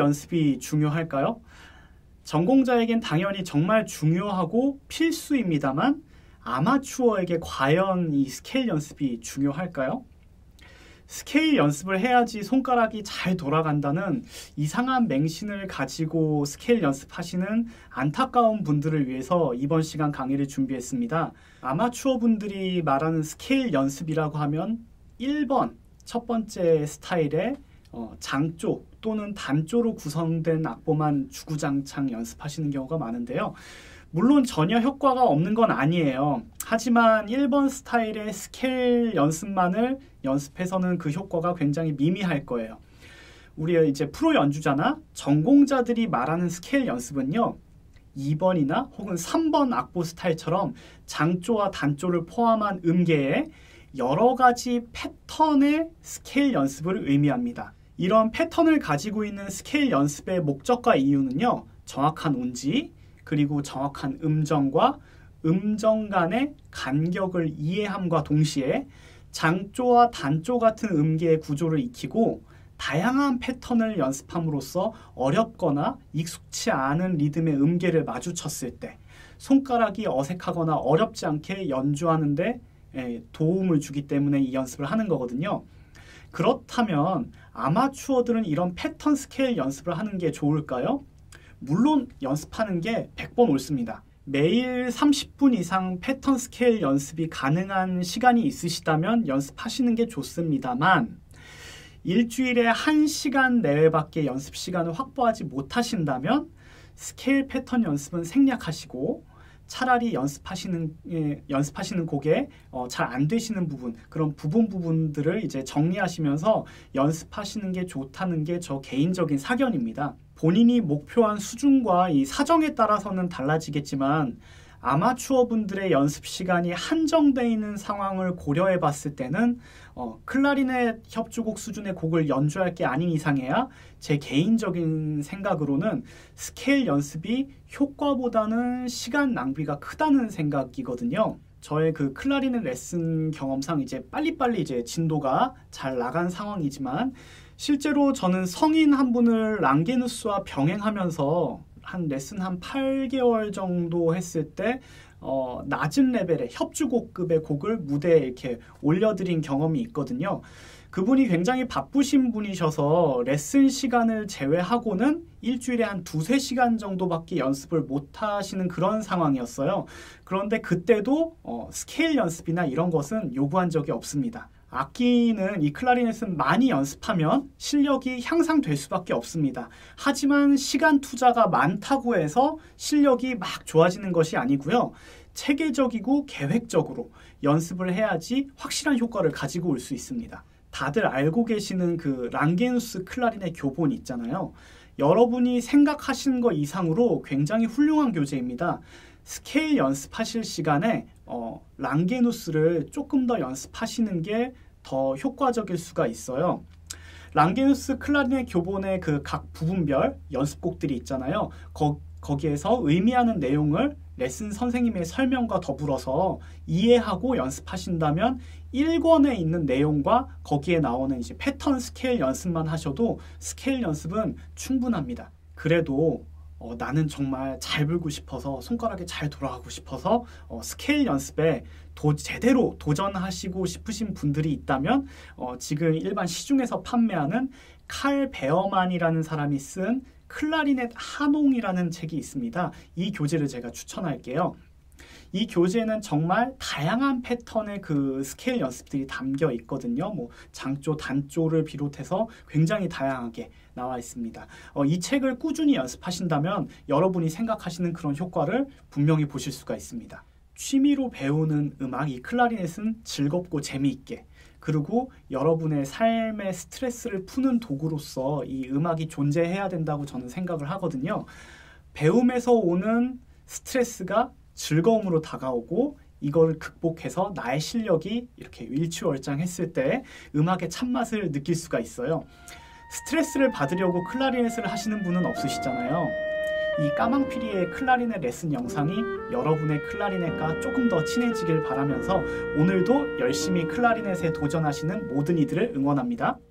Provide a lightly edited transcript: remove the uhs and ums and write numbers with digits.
연습이 중요할까요? 전공자에겐 당연히 정말 중요하고 필수입니다만 아마추어에게 과연 이 스케일 연습이 중요할까요? 스케일 연습을 해야지 손가락이 잘 돌아간다는 이상한 맹신을 가지고 스케일 연습하시는 안타까운 분들을 위해서 이번 시간 강의를 준비했습니다. 아마추어 분들이 말하는 스케일 연습이라고 하면 1번 첫 번째 스타일의 장조 또는 단조로 구성된 악보만 주구장창 연습하시는 경우가 많은데요. 물론 전혀 효과가 없는 건 아니에요. 하지만 1번 스타일의 스케일 연습만을 연습해서는 그 효과가 굉장히 미미할 거예요. 우리 이제 프로 연주자나 전공자들이 말하는 스케일 연습은요, 2번이나 혹은 3번 악보 스타일처럼 장조와 단조를 포함한 음계에 여러 가지 패턴의 스케일 연습을 의미합니다. 이런 패턴을 가지고 있는 스케일 연습의 목적과 이유는요, 정확한 운지, 그리고 정확한 음정과 음정 간의 간격을 이해함과 동시에 장조와 단조 같은 음계의 구조를 익히고 다양한 패턴을 연습함으로써 어렵거나 익숙치 않은 리듬의 음계를 마주쳤을 때 손가락이 어색하거나 어렵지 않게 연주하는 데 도움을 주기 때문에 이 연습을 하는 거거든요. 그렇다면 아마추어들은 이런 패턴 스케일 연습을 하는 게 좋을까요? 물론 연습하는 게 100번 옳습니다. 매일 30분 이상 패턴 스케일 연습이 가능한 시간이 있으시다면 연습하시는 게 좋습니다만 일주일에 1시간 내외밖에 연습 시간을 확보하지 못하신다면 스케일 패턴 연습은 생략하시고 차라리 연습하시는 곡에 잘 안 되시는 부분, 그런 부분들을 이제 정리하시면서 연습하시는 게 좋다는 게 저 개인적인 사견입니다. 본인이 목표한 수준과 이 사정에 따라서는 달라지겠지만 아마추어 분들의 연습 시간이 한정되어 있는 상황을 고려해 봤을 때는 클라리넷 협주곡 수준의 곡을 연주할 게 아닌 이상해야 제 개인적인 생각으로는 스케일 연습이 효과보다는 시간 낭비가 크다는 생각이거든요. 저의 그 클라리넷 레슨 경험상 이제 빨리빨리 이제 진도가 잘 나간 상황이지만 실제로 저는 성인 한 분을 랑게누스와 병행하면서 레슨 한 8개월 정도 했을 때 낮은 레벨의 협주곡급의 곡을 무대에 이렇게 올려드린 경험이 있거든요. 그분이 굉장히 바쁘신 분이셔서 레슨 시간을 제외하고는 일주일에 한 2-3시간 정도밖에 연습을 못 하시는 그런 상황이었어요. 그런데 그때도 스케일 연습이나 이런 것은 요구한 적이 없습니다. 악기는 이 클라리넷은 많이 연습하면 실력이 향상될 수밖에 없습니다. 하지만 시간 투자가 많다고 해서 실력이 막 좋아지는 것이 아니고요. 체계적이고 계획적으로 연습을 해야지 확실한 효과를 가지고 올 수 있습니다. 다들 알고 계시는 그 랑게누스 클라리넷 교본 있잖아요. 여러분이 생각하시는 것 이상으로 굉장히 훌륭한 교재입니다. 스케일 연습하실 시간에 랑게누스를 조금 더 연습하시는 게 더 효과적일 수가 있어요. 랑게누스 클라리넷 교본의 그 각 부분별 연습곡들이 있잖아요. 거기에서 의미하는 내용을 레슨 선생님의 설명과 더불어서 이해하고 연습하신다면 1권에 있는 내용과 거기에 나오는 이제 패턴 스케일 연습만 하셔도 스케일 연습은 충분합니다. 그래도 나는 정말 잘 불고 싶어서 손가락이 잘 돌아가고 싶어서 스케일 연습에 제대로 도전하시고 싶으신 분들이 있다면 지금 일반 시중에서 판매하는 칼 베어만이라는 사람이 쓴 클라리넷 한홍이라는 책이 있습니다. 이 교재를 제가 추천할게요. 이 교재는 정말 다양한 패턴의 그 스케일 연습들이 담겨 있거든요. 뭐 장조, 단조를 비롯해서 굉장히 다양하게 나와 있습니다. 이 책을 꾸준히 연습하신다면 여러분이 생각하시는 그런 효과를 분명히 보실 수가 있습니다. 취미로 배우는 음악, 이 클라리넷은 즐겁고 재미있게, 그리고 여러분의 삶의 스트레스를 푸는 도구로서 이 음악이 존재해야 된다고 저는 생각을 하거든요. 배움에서 오는 스트레스가 즐거움으로 다가오고 이걸 극복해서 나의 실력이 이렇게 일취월장했을 때 음악의 참맛을 느낄 수가 있어요. 스트레스를 받으려고 클라리넷을 하시는 분은 없으시잖아요. 이 까망피리의 클라리넷 레슨 영상이 여러분의 클라리넷과 조금 더 친해지길 바라면서 오늘도 열심히 클라리넷에 도전하시는 모든 이들을 응원합니다.